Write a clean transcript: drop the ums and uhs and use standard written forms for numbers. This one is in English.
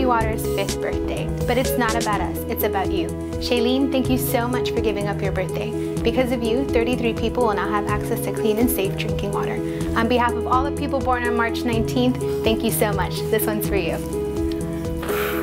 water's 5th birthday. But it's not about us, it's about you. Shaelene, thank you so much for giving up your birthday. Because of you, 33 people will now have access to clean and safe drinking water. On behalf of all the people born on March 19th, thank you so much. This one's for you.